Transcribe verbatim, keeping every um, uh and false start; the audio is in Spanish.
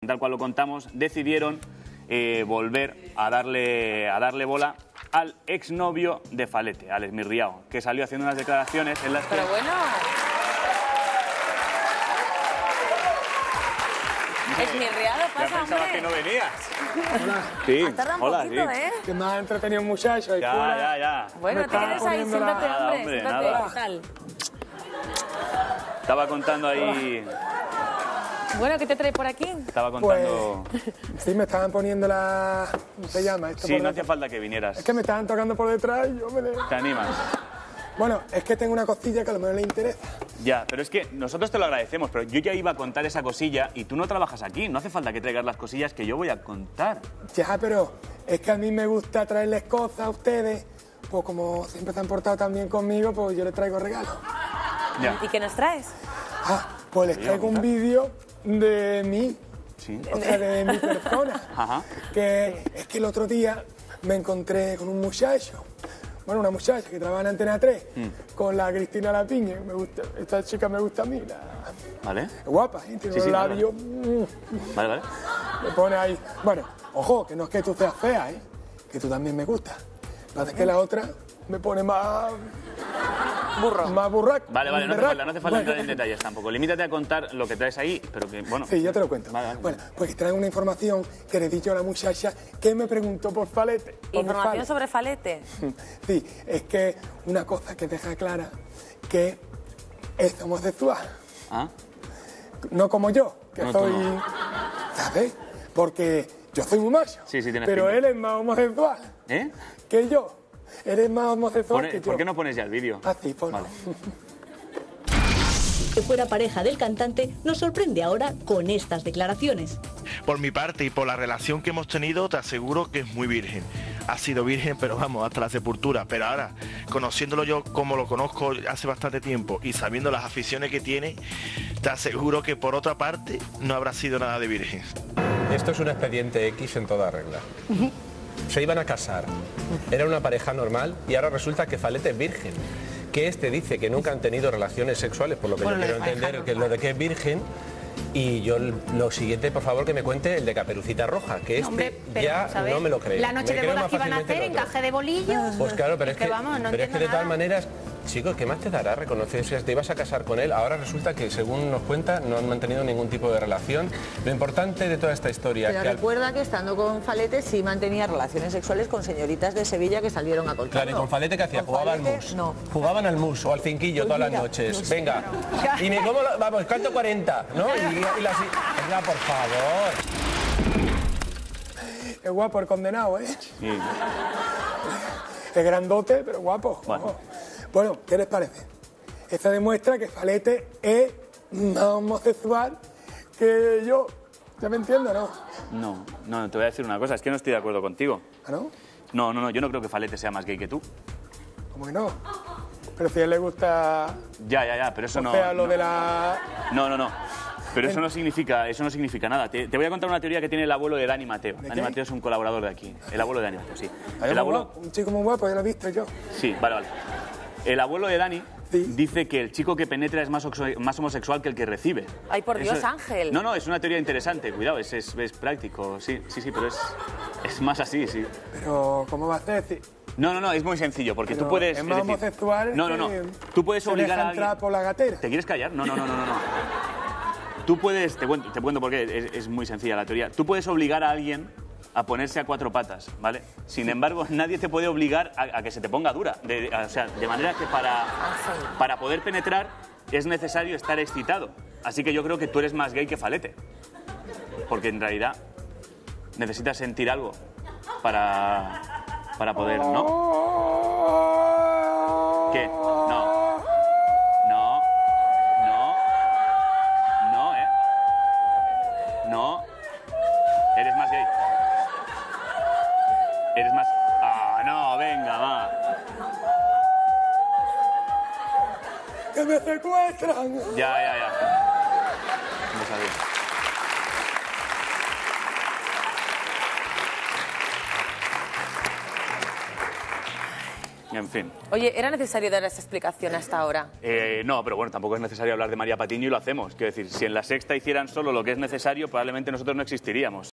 tal cual lo contamos, decidieron eh, volver a darle, a darle bola al exnovio de Falete, Alex Mirriao, que salió haciendo unas declaraciones en las que... Pero bueno... Es Mirriado, pasa, ya pensaba hombre. que no venías. Hola. Sí, Ha tardado un hola, poquito, sí. ¿eh? Que me ha entretenido un muchacho ahí Ya, fuera. ya, ya. Bueno, Me te quedes estaba ahí, poniendo siéntate, la- Nada, hombre, hombre, siéntate. nada. ¿Qué tal? Estaba contando ahí... Bueno, ¿qué te trae por aquí? Estaba contando... Pues, sí, me estaban poniendo la... ¿Cómo se llama esto? Sí, por no detrás? hacía falta que vinieras. Es que me estaban tocando por detrás y yo me... le- ¿Te animas? Bueno, es que tengo una cosilla que a lo mejor le interesa. Ya, pero es que nosotros te lo agradecemos, pero yo ya iba a contar esa cosilla y tú no trabajas aquí. No hace falta que traigas las cosillas que yo voy a contar. Ya, pero es que a mí me gusta traerles cosas a ustedes. Pues como siempre se han portado tan bien conmigo, pues yo les traigo regalos. Ya. ¿Y qué nos traes? Ah, pues les traigo un vídeo de mí. Sí. O sea, de mi persona. Ajá. Que es que el otro día me encontré con un muchacho. Bueno, una muchacha que trabaja en Antena tres, Mm. con la Cristina Lapiña. Me gusta, esta chica me gusta a mí. La, ¿Vale? es guapa, ¿eh? Tiene Sí, los sí, vale, labios. mm, Vale, vale. Me pone ahí. Bueno, ojo, que no es que tú seas fea, ¿eh? Que tú también me gustas. Lo que pasa es que la otra me pone más. Burro. Más burraco. Vale, vale, no hace berraco. falta, no hace falta Bueno, entrar en detalles tampoco. Limítate a contar lo que traes ahí, pero que, bueno... Sí, yo te lo cuento. Vale, vale. Bueno, pues traigo una información que le he dicho a la muchacha que me preguntó por Falete. por mi Información Fale. sobre Falete. Sí, es que una cosa que deja clara que es homosexual. ¿Ah? No como yo, que No, tú soy. no. ¿Sabes? Porque yo soy muy macho. Sí, sí, tienes Pero pinta. él es más homosexual ¿Eh? que yo. Él es más homosexual Pone- que yo. ¿Por qué no pones ya el vídeo? Ah, sí, ponlo. Vale. Que fuera pareja del cantante nos sorprende ahora con estas declaraciones. Por mi parte y por la relación que hemos tenido, te aseguro que es muy virgen. Ha sido virgen, pero vamos, hasta la sepultura. Pero ahora, conociéndolo yo como lo conozco hace bastante tiempo y sabiendo las aficiones que tiene, te aseguro que por otra parte no habrá sido nada de virgen. Esto es un expediente X en toda regla. Se iban a casar, era una pareja normal y ahora resulta que Falete es virgen. Que este dice que nunca han tenido relaciones sexuales, por lo que Bueno, yo lo quiero de pareja entender, que es lo de que es virgen. Y yo lo siguiente, por favor, que me cuente el de Caperucita Roja, que este Hombre, pero, ya vamos a ver, no me lo creo. La noche Me de creo bodas más que iban a fácilmente hacer, el otro. encaje de bolillos. Pues claro, pero es que, vamos, no pero es que entiendo de todas nada. maneras, chicos, ¿qué más te dará reconocer si te ibas a casar con él? Ahora resulta que, según nos cuenta, no han mantenido ningún tipo de relación. Lo importante de toda esta historia... Pero que al- recuerda que estando con Falete sí mantenía relaciones sexuales con señoritas de Sevilla que salieron a contarlo. Claro, y con Falete, ¿qué hacía? Con Jugaba al Falete, mus. No. Jugaban al mus o al cinquillo Pues todas las mira, noches. no sé. Venga. Y me como, lo- vamos, canto cuarenta, ¿no? Y, y la... Venga, por favor. Es guapo el condenado, ¿eh? Sí. Es grandote, pero guapo. Bueno. Ojo. Bueno, ¿qué les parece? Esto demuestra que Falete es más homosexual que yo. ¿Ya me entiendes, no? No, no, te voy a decir una cosa, es que no estoy de acuerdo contigo. ¿Ah, no? No, no, no, yo no creo que Falete sea más gay que tú. ¿Cómo que no? Pero si a él le gusta... Ya, ya, ya, pero eso o no... sea, lo no. de la... No, no, no. Pero eso no significa, eso no significa nada. Te, te voy a contar una teoría que tiene el abuelo de Dani Mateo. ¿De Dani qué? Mateo es un colaborador de aquí. El abuelo de Dani Mateo, sí. Ay, El muy abuelo... guapo, un chico muy guapo, ya lo he visto yo. Sí, vale, vale. El abuelo de Dani Sí. dice que el chico que penetra es más, oxo- más homosexual que el que recibe. Ay, por Eso- Dios, Ángel. No, no, es una teoría interesante, cuidado, es, es, es práctico, sí, sí, sí, pero es, es más así, sí. Pero, ¿cómo va a ser? Si- No, no, no, es muy sencillo, porque Pero tú puedes... es más decir- homosexual No, no, no, que tú puedes se obligar deja a alguien... entrar por la gatera. ¿Te quieres callar? No, no, no, no, no. no. Tú puedes, te cuento, te cuento porque es, es muy sencilla la teoría. Tú puedes obligar a alguien a ponerse a cuatro patas, ¿vale? Sin embargo, nadie te puede obligar a, a que se te ponga dura. De, de- o sea, de manera que para, para poder penetrar es necesario estar excitado. Así que yo creo que tú eres más gay que Falete. Porque en realidad necesitas sentir algo para, para poder, ¿no? ¿Qué? No. No. No. No, ¿eh? No. Eres más gay. Eres más... Ah, no, venga, va. ¡Que me secuestran! Ya, ya, ya. No sabía. En fin. Oye, ¿era necesario dar esa explicación hasta ahora? Eh, no, pero bueno, tampoco es necesario hablar de María Patiño y lo hacemos. Quiero decir, si en La Sexta hicieran solo lo que es necesario, probablemente nosotros no existiríamos.